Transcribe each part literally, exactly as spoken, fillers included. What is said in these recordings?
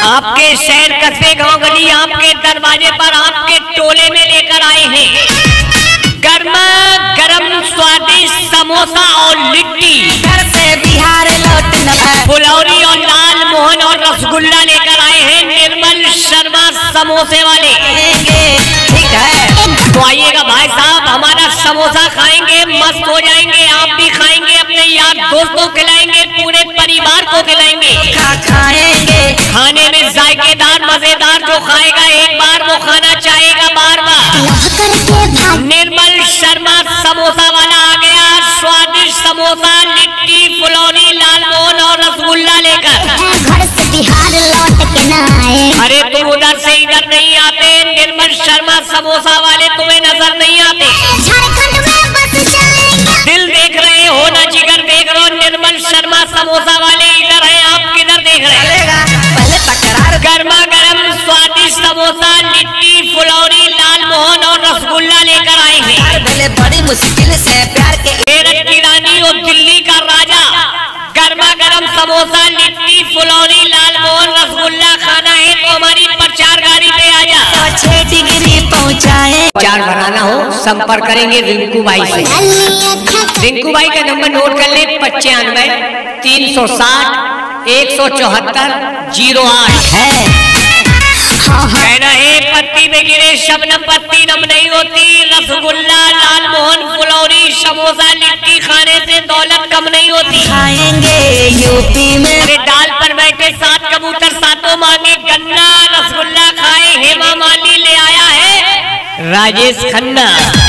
आपके शहर कस्बे गांव गली आपके दरवाजे पर आपके टोले में लेकर आए हैं गर्मा गरम स्वादिष्ट समोसा और लिट्टी। घर से बिहार लौटना फुलौरी और लाल मोहन और रसगुल्ला लेकर आए हैं निर्मल शर्मा समोसे वाले। ठीक है तो आइएगा भाई साहब, हमारा समोसा खाएंगे, मस्त हो जाएंगे। आप भी खाएंगे, अपने यार दोस्तों को खिलाएंगे, पूरे परिवार को खिलाएंगे। खा खाएंगे खाने में जायकेदार मजेदार, जो खाएगा एक बार वो खाना चाहेगा बार बार। निर्मल शर्मा समोसा वाला आ गया, स्वादिष्ट समोसा, लिट्टी, फुलौरी, लाल मोहन और रसगुल्ला लेकर। घर से बिहार लौट के ना आए। अरे तुम उधर से इधर नहीं आते, निर्मल शर्मा समोसा वाले तुम्हें नजर नहीं आते। झारखंड में बस जाएंगे। दिल देख रहे हो ना जिगर देख रहे हो, निर्मल शर्मा समोसा वाले इधर है, आप किधर देख रहे हैं? पहले तकरार गर्मा गर्म स्वादिष्ट समोसा, लिट्टी, फुलौरी, लाल मोहन और रसगुल्ला लेकर आए हैं। पहले बड़ी मुश्किल से प्यार के मेरठ की रानी और दिल्ली का राजा, गर्मा गर्म समोसा, लिट्टी, फुलौरी, लाल मोहन, रसगुल्ला खाना है तो हमारी प्रचार गाड़ी पे आ जा। छह डिग्री पहुँचाए। प्रचार बनाना हो संपर्क करेंगे रिंकू भाई से। रिंकू भाई का नंबर नोट कर ले, पचानवे तीन सौ साठ एक सौ चौहत्तर जीरो आठ है। कहना है पत्ती में गिरे शबनम पत्ती नम नहीं होती। रसगुल्ला, लाल मोहन, फुलौरी, समोसा, लिट्टी खाने से दौलत कम नहीं होती। खाएंगे यूपी में अरे डाल पर बैठे सात कबूतर सातों मांगे गन्ना। रसगुल्ला खाए हेमा मालिनी ले आया है राजेश खन्ना।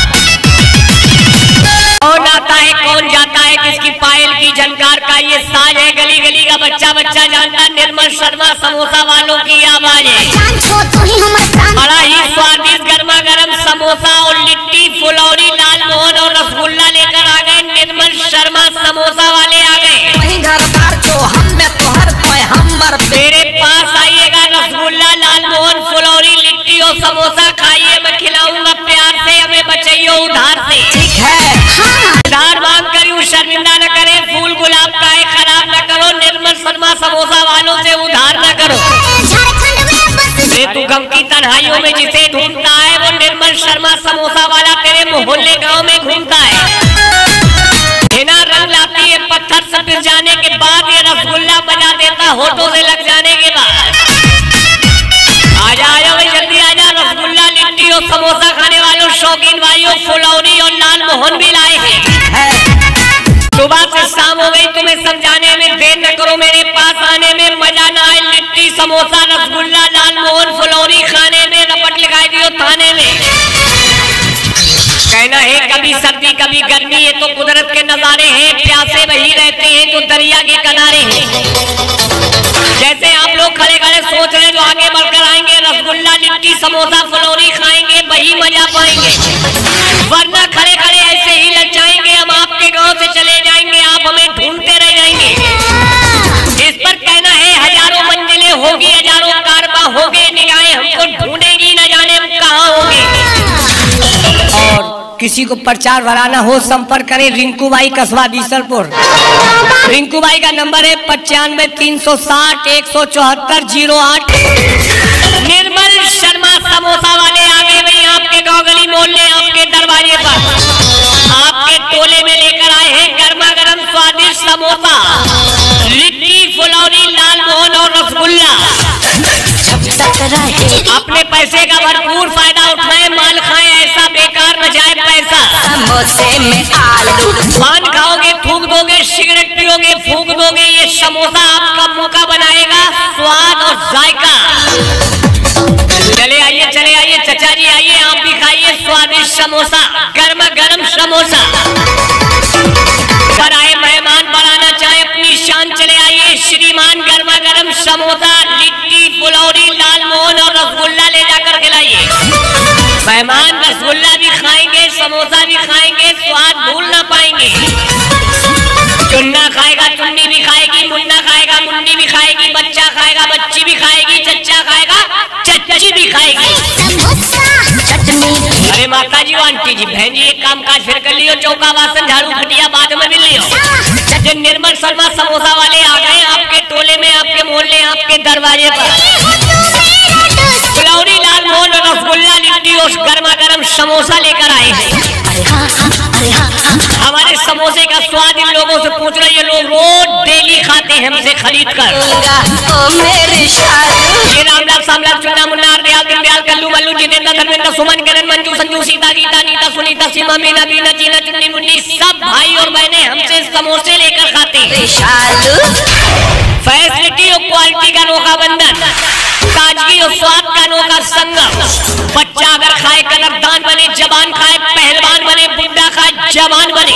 कौन आता है कौन जाता है, किसकी पायल की झनकार का ये साज है। गली गली का बच्चा बच्चा जानता, निर्मल शर्मा समोसा वालों की आवाज है। जान छो तो ही हमारे प्राण। बड़ा ही स्वादिष्ट गर्मा गर्म समोसा और लिट्टी, फुलौरी, लाल मोहन और रसगुल्ला लेकर आ गए निर्मल शर्मा समोसा वाले आ गए। वहीं घर बार जो हम में तो हर कोई हमर मेरे पास आइएगा, रसगुल्ला, लाल मोहन, फुलौरी, लिट्टी और समोसा खाइए, मैं खिलाऊंगा प्यार से, हमें बचाइए उधार से। ठीक है उधार मांग करूँ, शर्मिंदा न करे, फूल गुलाब का है खराब न करो। निर्मल शर्मा समोसा वालों से उधार न करो। झारखंड में बस रे तू गम की तन्हाइयों में जिसे ढूंढता है वो निर्मल शर्मा समोसा वाला तेरे मोहल्ले गांव में घूमता है। हिना रंग लाती है पत्थर से पिस जाने के बाद, ये रसगुल्ला बजा देता होठों से लग जाने के बाद। आजा आजा भाई जल्दी आजा, रसगुल्ला, लिट्टी और समोसा खाने वालों शौकीन भाइयों, फुलौरी और लाल मोहन भी लाए हैं। सुबह से शाम हो गई, तुम्हें समझाने में देर न करो, मेरे पास आने में मजा ना आए। लिट्टी, समोसा, रसगुल्ला, लाल मोहन, फुलौरी खाने में रपट लगाई दियो थाने में। कहना है कभी सर्दी कभी गर्मी, ये तो कुदरत के नजारे हैं। प्यासे वही रहते हैं जो दरिया के किनारे हैं। जैसे आप लोग खड़े खड़े सोच रहे जो आगे बढ़कर आएंगे, रसगुल्ला, लिट्टी, समोसा, फुलौरी खाएंगे, वही मजा पाएंगे। वरना खड़े खड़े ऐसे ही लचाएंगे, हम आपके गांव से चले जाएंगे, आप हमें ढूंढते रह जाएंगे। इस पर कहना है हजारों मंजिलें होगी, हजारों कारबा होंगे, निगाहें हमको ढूंढेगी, न जाने हम कहाँ होंगे। और किसी को प्रचार बढ़ाना हो संपर्क करें रिंकू भाई कस्बा बीसलपुर। रिंकू भाई का नंबर है पचानवे तीन सौ साठ एक सौ चौहत्तर जीरो आठ। निर्मल शर्मा समोसा वाले आ गए भाई, आपके गांव गली मोहल्ले आपके दरवाजे पर। आपके टोले में लेकर आए हैं गर्मा गर्म स्वादिष्ट समोसा, लिट्टी, फुलौरी, लाल मोहन और रसगुल्ला। अपने पैसे का भरपूर फायदा उठाएं, माल खाएं, ऐसा बेकार न जाए पैसा। समोसे में आलू पान खाओगे थूक दोगे, सिगरेट पियोगे फूक दोगे, ये समोसा आपका मौका बनाएगा स्वाद और जायका। चले आइए चले आइए चचा जी आइए, आप भी खाइए स्वादिष्ट समोसा, गर्मा गर्म समोसा। पर आए मेहमान बढ़ाना चाहे अपनी शान, चले आइए श्रीमान, गर्मा गर्म समोसा, लिट्टी, फुलौरी, लाल मोहन और रसगुल्ला ले जाकर खिलाइए। मेहमान रसगुल्ला भी खाएंगे, समोसा भी खाएंगे, स्वाद भूल ना पाएंगे। चुन्ना खाएगा चुन्नी भी खाएगी, मुन्ना खाएगा मुन्नी भी खाएगी, बच्चा खाएगा बच्ची भी खाएगी, चच्चा खाएगा चच्ची भी खाएगी। चटनी अरे माता जी आंटी जी बहन जी एक काम काज फिर कर लियो, चौका बासन झाड़ू खटिया बाद में मिल लियो। निर्मल शर्मा समोसा वाले आ गए आपके टोले में, आपके मोहल्ले, आपके दरवाजे पर। खाते हैं हमसे खरीद कर। ओ मेरे शालू ये रामलाल सामलाल चुन्ना मुन्ना दयाल दीनदयाल कल्लू मल्लू जितेंद्र धर्मेंद्र सुमन किरण मंजू संजू सीता गीता नीता सुनीता सीमा मीना बीना चीना चुन्नी मुन्नी सब भाई और बहनें हमसे समोसे लेकर खाते हैं। शालू फैसिलिटी और क्वालिटी का अनोखा बंधन, ताजगी और स्वाद का अनोखा संगम। बच्चा अगर खाए कदरदान बने, जवान खाए पहलवान बने, बुढ़ा खाए जवान बने।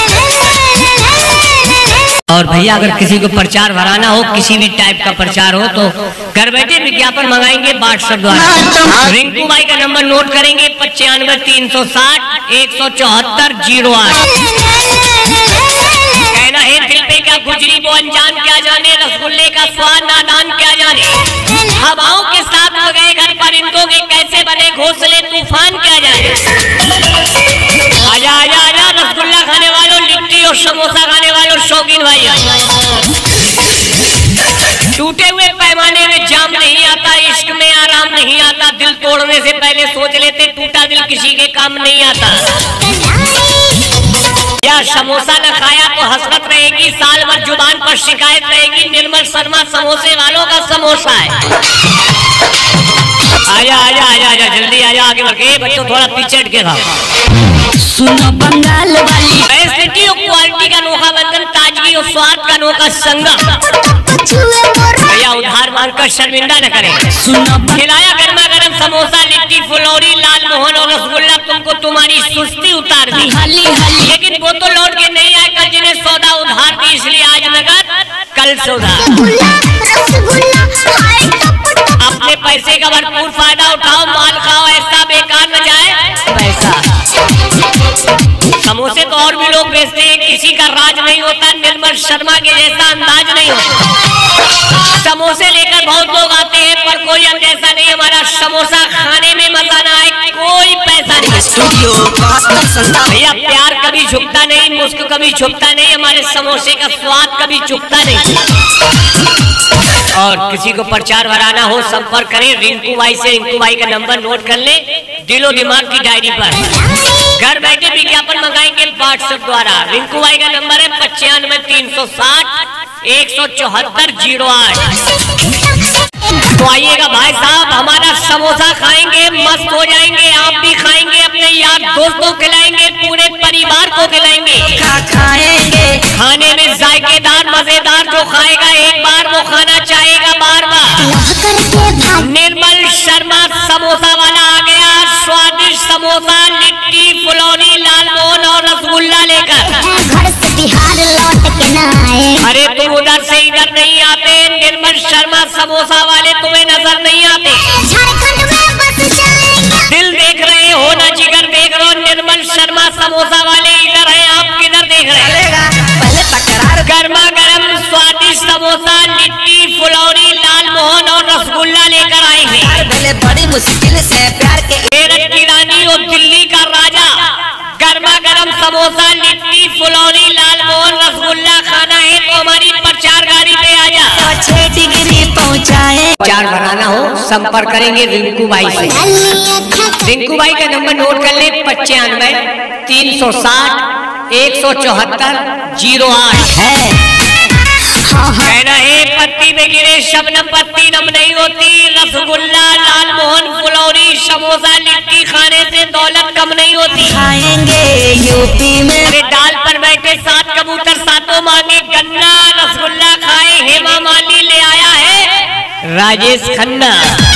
और भैया अगर किसी को प्रचार भराना हो, किसी भी टाइप का प्रचार हो तो घर बैठे विज्ञापन मंगाएंगे व्हाट्सएप द्वारा। रिंकू भाई का नंबर नोट करेंगे पचानवे तीन सौ साठ एक सौ चौहत्तर जीरो आठ। कहना है दिल पे क्या गुजरी वो अनजान क्या जाने, रसगुल्ले का स्वाद नादान क्या जाने। हवाओं के साथ हो गए घर परिंदों के कैसे बने घोंसले तूफान क्या जाने। आजा आजा आजा रसगुल्ला खाने वालों, लिट्टी और समोसा खाने वालों, शौकीन भाई। टूटे हुए पैमाने में जाम नहीं आता, इश्क में आराम नहीं आता। दिल तोड़ने से पहले सोच लेते टूटा दिल किसी के काम नहीं आता। या समोसा न खाया तो हसरत रहेगी, साल भर जुबान पर शिकायत रहेगी। निर्मल शर्मा समोसे वालों का समोसा है। आजा आजा आजा आजा जल्दी आजा, आगे बढ़ के बच्चों थोड़ा पीछे हट के खाओ। सुनो बंगाल वाली फैसिलिटी और क्वालिटी का अनोखा बंधन, ताजगी और स्वाद का अनोखा संगम। भैया उधार मांगकर शर्मिंदा न करें। सुनो खिलाया गर्मा गर्म समोसा, लिट्टी, फुलौरी, लाल मोहन और रसगुल्ला तुमको तुम्हारी सुस्ती उतार दी। हली हली लेकिन वो तो लौट के नहीं आए कल जिन्हें सौदा उधार दी, इसलिए आज नगद कल सौदा। अपने पैसे का भरपूर फायदा उठाओ, माल खाओ, ऐसा बेकार न जाए पैसा। समोसे तो और भी लोग बेचते हैं, किसी का राज नहीं होता, निर्मल शर्मा के जैसा अंदाज नहीं होता। समोसे लेकर बहुत लोग आते हैं पर कोई अंदेशा नहीं, हमारा समोसा खाने में मजा ना आए कोई पैसा नहीं। स्टूडियो भैया प्यार कभी झुकता नहीं, मुस्क कभी झुकता नहीं, हमारे समोसे का स्वाद कभी चुकता नहीं। और किसी को प्रचार भराना हो संपर्क करें रिंकू भाई से। रिंकू भाई का नंबर नोट कर ले दिलो दिमाग की डायरी पर। घर बैठे विज्ञापन मंगाएंगे व्हाट्सएप द्वारा। रिंकू भाई का नंबर है पचानवे तीन सौ साठ एक सौ चौहत्तर जीरो आठ। तो आइएगा भाई साहब, हमारा समोसा खाएंगे, मस्त हो जाएंगे। आप भी खाएंगे, अपने यार दोस्तों खिलाएंगे, पूरे परिवार को खिलाएंगे। खाएंगे खाने में जायकेदार मजेदार, जो खाएगा एक बार वो खाना चाहेगा बार बार। निर्मल शर्मा समोसा वाला आ गया, स्वादिष्ट समोसा, लिट्टी, फुलौरी, लाल मोहन और रसगुल्ला लेकर। घर से बिहार लौट के ना आए। अरे तुम उधर से इधर नहीं आते, निर्मल शर्मा समोसा वाले तुम्हें नजर नहीं आते। झारखंड में बस जाएंगे। दिल देख रहे हो ना जिगर देख रहे हो, निर्मल शर्मा समोसा वाले इधर हैं, आप किधर देख रहे हैं। पहले तकरार गर्मा गर्म स्वादिष्ट समोसा, लिट्टी, फुलौरी, लाल मोहन और रसगुल्ला लेकर आए हैं। पहले बड़ी मुश्किल से प्यार के मेरठ की रानी और दिल्ली का राजा। गर्मा गर्म समोसा, लिट्टी, फुलौरी, लाल मोहन, रसगुल्ला खाना है तो हमारी प्रचार गाड़ी पे आ जा। छह डिग्री पहुँचाए। प्रचार बनाना हो संपर्क करेंगे रिंकू भाई से। रिंकू भाई का नंबर नोट कर ले पचानवे तीन सौ साठ एक सौ चौहत्तर जीरो आठ है। कहना है पत्ती में गिरे शबनम पत्ती नम नहीं होती। रसगुल्ला, लाल मोहन, फुलौरी, समोसा, लिट्टी खाने से दौलत कम नहीं होती। खाएंगे यूपी में अरे डाल पर बैठे सात कबूतर सातों मांगे गन्ना। रसगुल्ला खाए हेमा मालिनी ले आया है राजेश खन्ना।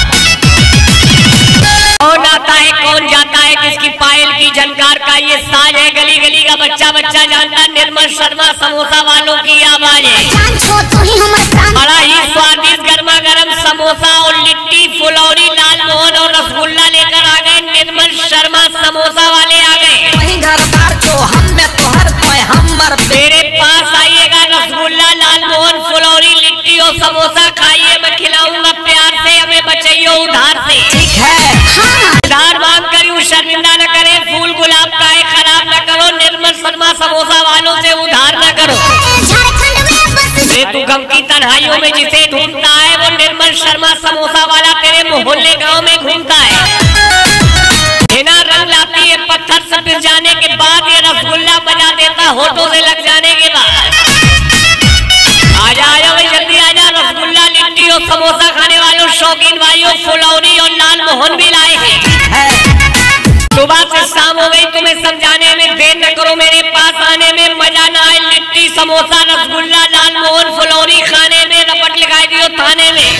कौन आता है कौन जाता है, किसकी पायल की झनकार का ये साज है। गली गली का बच्चा बच्चा जानता, निर्मल शर्मा समोसा वालों की आवाज है। जान छो तो ही हमारा प्राण। बड़ा ही स्वादिष्ट गर्मा गर्म समोसा और लिट्टी, फुलौरी, लाल मोहन और रसगुल्ला लेकर आ गए। निर्मल शर्मा समोसा वाले आ गए। वही घर बार जो हम में तो हर कोई हमर मेरे पास आइएगा, रसगुल्ला, लाल मोहन, फुलौरी, लिट्टी और समोसा खाइए, मैं खिलाऊंगा प्यार से, हमें बचाइए उधार से। ठीक है। उधार मांग कर यूं शर्मिंदा न करे, फूल गुलाब का है खराब न करो। निर्मल शर्मा समोसा वालों से उधार न करो। झारखंड में बस अरे तू गम की तन्हाइयों में जिसे ढूंढता है वो निर्मल शर्मा समोसा वाला तेरे मोहल्ले गांव में घूमता है। हिना रंग लाती है पत्थर से पिस जाने के बाद, ये रसगुल्ला बजा देता होठों से लग जाने के बाद। आजा शौकीन भाइयों फुलौरी और लाल मोहन भी लाए हैं। सुबह से शाम हो गई, तुम्हें समझाने में देर न करो, मेरे पास आने में मजा ना आए। लिट्टी समोसा रसगुल्ला लाल मोहन फुलौरी खाने में रपट लगाई दियो थाने में।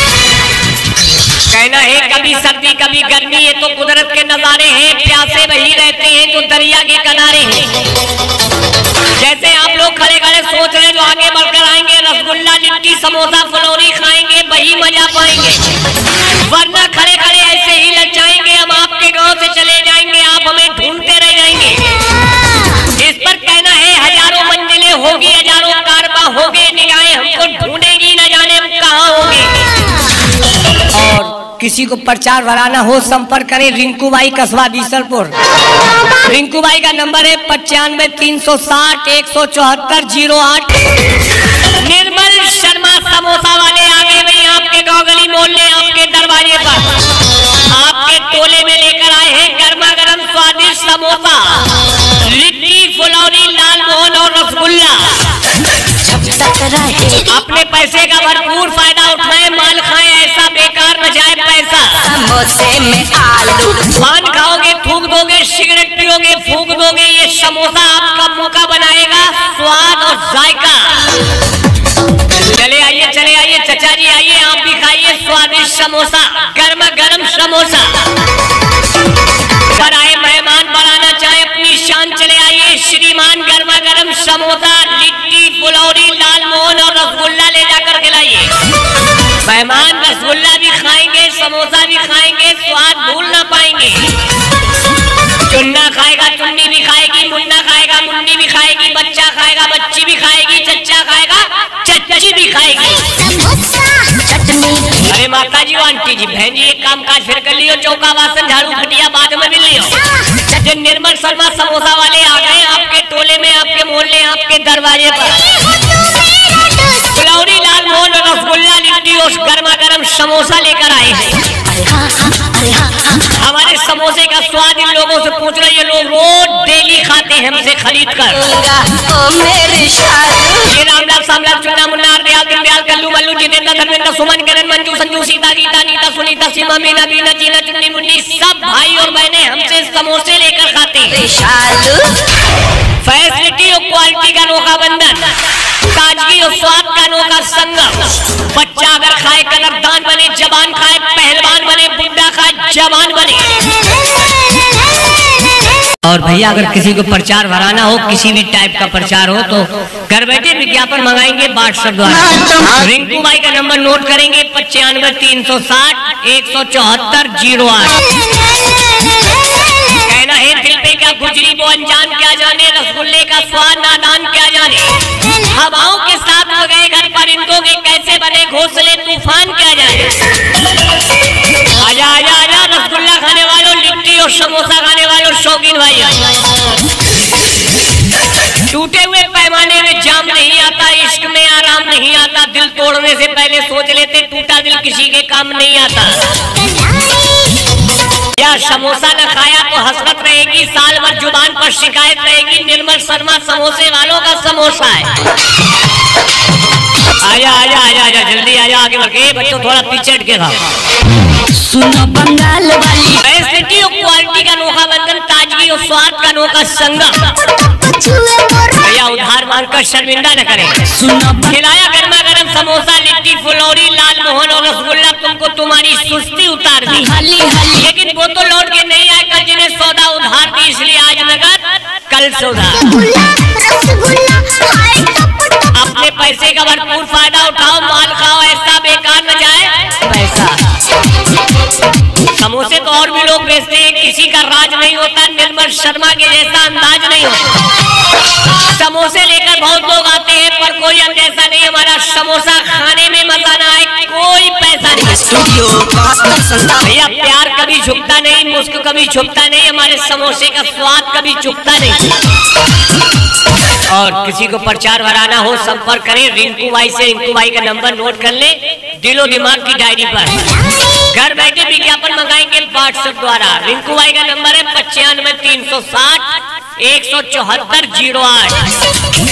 कहना है कभी सर्दी कभी गर्मी, ये तो कुदरत के नजारे हैं। प्यासे वही रहते हैं जो दरिया के किनारे हैं। जैसे आप लोग खड़े खड़े सोच रहे हैं, जो आगे बढ़कर आएंगे रसगुल्ला लिट्टी समोसा फुलौरी खाएंगे वही मजा पाएंगे, वरना खड़े खड़े ऐसे ही लग जाएंगे। हम आपके गांव से चले जाएंगे, आप हमें ढूंढते रह जाएंगे। इस पर कहना है हजारों मंजिलें होगी, हजारों कारबा होंगे, निगाहें हमको ढूंढेगी, न जाने हम कहाँ होंगे। और किसी को प्रचार भराना हो संपर्क करें रिंकू भाई कस्बा बीसलपुर। रिंकू भाई का नंबर है पचानवे तीन सौ साठ एक सौ चौहत्तर जीरो आठ। निर्मल शर्मा समोसा वाले आ गए भाई आपके गाँव गली मोहल्ले आपके दरवाजे पर। आपके टोले में लेकर आए हैं गर्मा गर्म स्वादिष्ट समोसा लिट्टी फुलौरी लाल मोहन और रसगुल्ला। अपने पैसे का भरपूर फायदा उठाएं, माल खाएं, ऐसा बेकार न जाए पैसा। समोसे में आलू पान खाओगे थूक दोगे, सिगरेट पियोगे फूक दोगे, ये समोसा आपका मौका बनाएगा स्वाद और जायका। चले आइए चले आइए चचा जी आइए, आप भी खाइए स्वादिष्ट समोसा गर्मा गर्म समोसा। पर आए मेहमान बढ़ाना चाहे अपनी शान, चले आइए श्रीमान गर्मा गर्म समोसा लिट्टी फुलौरी लाल मोहन और रसगुल्ला ले जाकर खिलाइए। मेहमान रसगुल्ला भी खाएंगे समोसा भी खाएंगे, स्वाद भूल ना पाएंगे। चुन्ना खाएगा चुन्नी भी खाएगी, मुन्ना खाएगा मुन्नी भी खाएगी, बच्चा खाएगा बच्ची भी खाएगी, चच्चा खाएगा चच्ची भी खाएगी। अरे माता जी आंटी जी बहन जी एक काम काज फिर कर लियो, चौका बासन झाड़ू खटिया बाद में मिल लियो। जो निर्मल शर्मा समोसा वाले आ गए आपके टोले में आपके मोहल्ले आपके दरवाजे पर। फुलौरी लाल मोहन और रसगुल्ला लिट्टी और गर्मा गर्म समोसा लेकर आए हैं। हमारे समोसे का स्वाद इन लोगों से पूछ रहे, ये लोग रोज डेली खाते हैं हमसे खरीद कर। ये रामलाल सामलाल चुन्ना मुन्ना दयाल दीनदयाल कल्लू मल्लू जितेंद्र धर्मेंद्र सुमन किरण मंजू संजू सीता गीता नीता सुनीता सीमा मीना बीना चीना चुन्नी मुन्नी सब भाई और बहनें हमसे समोसे लेकर खाते हैं। फैसिलिटी और क्वालिटी का अनोखा बंधन, ताजगी और स्वाद का अनोखा संगम। बच्चा अगर खाए कदरदान बने, जवान खाए पहलवान बने, बुढ़ा खाए जवान बने। और भैया अगर किसी को प्रचार भराना हो, किसी भी टाइप का प्रचार हो, तो घर बैठे विज्ञापन मंगाएंगे व्हाट्सएप द्वारा। रिंकू भाई का नंबर नोट करेंगे पचानवे तीन सौ साठ एक सौ चौहत्तर जीरो आठ। कहना है दिल पे क्या गुजरी वो अनजान क्या जाने, रसगुल्ले का स्वाद नादान क्या जाने। हवाओं के साथ हो गए घर परिंदों के कैसे बने घोंसले तूफान क्या जाने। आजा आजा आजा रसगुल्ला खाने वालों लिट्टी और समोसा खाने वालों शौकीन भाई। टूटे हुए पैमाने में जाम नहीं आता, इश्क में आराम नहीं आता। दिल तोड़ने से पहले सोच लेते टूटा दिल किसी के काम नहीं आता। या समोसा न खाया तो हसरत रहेगी, साल भर जुबान पर शिकायत रहेगी। निर्मल शर्मा समोसे वालों का समोसा है। आजा आजा आजा आजा जल्दी आजा आगे बढ़ के बच्चों थोड़ा पीछे हट के खाओ। सुनो बंगाल वाली फैसिलिटी और क्वालिटी का अनोखा बंधन, ताजगी और स्वाद का अनोखा संगम। भैया उधार मांगकर शर्मिंदा न करें। सुनो खिलाया गर्मा गर्म समोसा लिट्टी फुलौरी लाल मोहन और रसगुल्ला, तुमको तुम्हारी सुस्ती उतार दी। हली हली लेकिन वो तो लौट के नहीं आए कल जिन्हें सौदा उधार दी, इसलिए आज नगद कल सौदा। अपने पैसे का भरपूर फायदा उठाओ, माल खाओ, ऐसा बेकार न जाए पैसा। समोसे तो और भी लोग बेचते हैं, किसी का राज नहीं होता, निर्मल शर्मा के जैसा अंदाज नहीं होता। समोसे लेकर बहुत लोग आते हैं पर कोई अंदेशा नहीं, हमारा समोसा खाने में मजा ना आए कोई पैसा नहीं। भैया प्यार कभी झुकता नहीं, मुस्क कभी झुकता नहीं, हमारे समोसे का स्वाद कभी चुकता नहीं। और किसी को प्रचार भराना हो संपर्क करें रिंकू भाई से। रिंकू भाई का नंबर नोट कर ले दिलो दिमाग की डायरी पर। घर बैठे विज्ञापन मंगाएंगे व्हाट्सएप द्वारा। रिंकू भाई का नंबर है पचानवे तीन सौ साठ एक सौ चौहत्तर जीरो आठ।